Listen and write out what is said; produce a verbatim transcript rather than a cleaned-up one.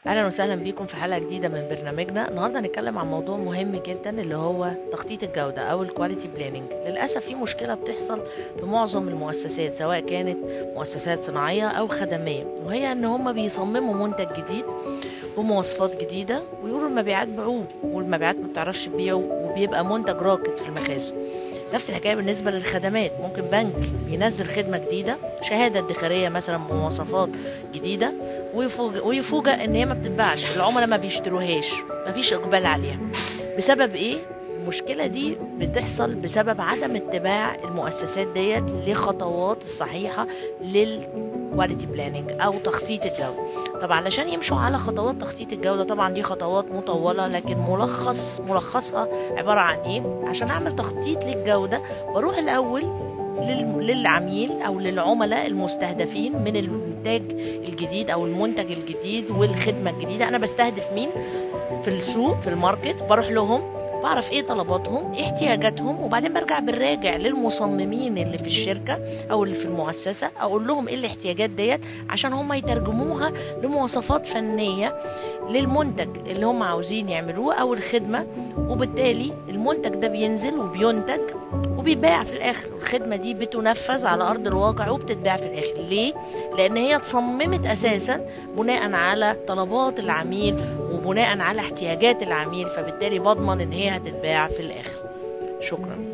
اهلا وسهلا بيكم في حلقه جديده من برنامجنا. النهارده هنتكلم عن موضوع مهم جدا اللي هو تخطيط الجوده او الكواليتي بلاننج. للاسف في مشكله بتحصل في معظم المؤسسات، سواء كانت مؤسسات صناعيه او خدميه، وهي ان هم بيصمموا منتج جديد بمواصفات جديده ويقولوا المبيعات باعوه، والمبيعات ما بتعرفش تبيعه وبيبقى منتج راكد في المخازن. نفس الحكايه بالنسبه للخدمات، ممكن بنك بينزل خدمه جديده، شهاده ادخاريه مثلا بمواصفات جديده، ويفوجئ ويفوجئ ان هي ما بتتباعش، العملاء ما بيشتروهاش، ما فيش اقبال عليها. بسبب ايه؟ المشكله دي بتحصل بسبب عدم اتباع المؤسسات ديت لخطوات الصحيحه للكواليتي بلاننج او تخطيط الجوده. طبعا علشان يمشوا على خطوات تخطيط الجوده، طبعا دي خطوات مطوله، لكن ملخص ملخصها عباره عن ايه؟ عشان اعمل تخطيط للجوده بروح الاول لل- للعميل او للعملاء المستهدفين من الانتاج الجديد او المنتج الجديد والخدمه الجديده. انا بستهدف مين في السوق، في الماركت؟ بروح لهم، بعرف ايه طلباتهم، ايه احتياجاتهم، وبعدين برجع بالراجع للمصممين اللي في الشركه او اللي في المؤسسه، اقول لهم ايه الاحتياجات ديت عشان هم يترجموها لمواصفات فنيه للمنتج اللي هم عاوزين يعملوه او الخدمه. وبالتالي المنتج ده بينزل وبينتج وبيتباع في الاخر، والخدمه دي بتنفذ على ارض الواقع وبتتباع في الاخر. ليه؟ لان هي اتصممت اساسا بناء على طلبات العميل وبناء على احتياجات العميل، فبالتالي بضمن ان هي هتتباع في الاخر. شكرا.